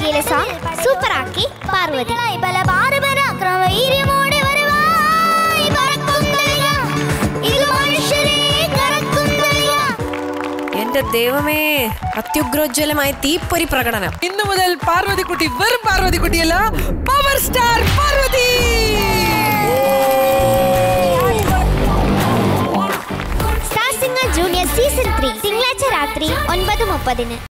പറ്റിയ song super ആക്കി പാർവതി. എന്റെ ദൈവമേ, അത്യുഗ്രോജ്വലമായ തീപ്പൊരി പ്രകടനം. ഇന്നു മുതൽ പാർവതിക്കുട്ടി വെറും പാർവതിക്കുട്ടിയല്ല, power star Parvathi. Star singer junior season 3 തിങ്കളാഴ്ച രാത്രി 9:30.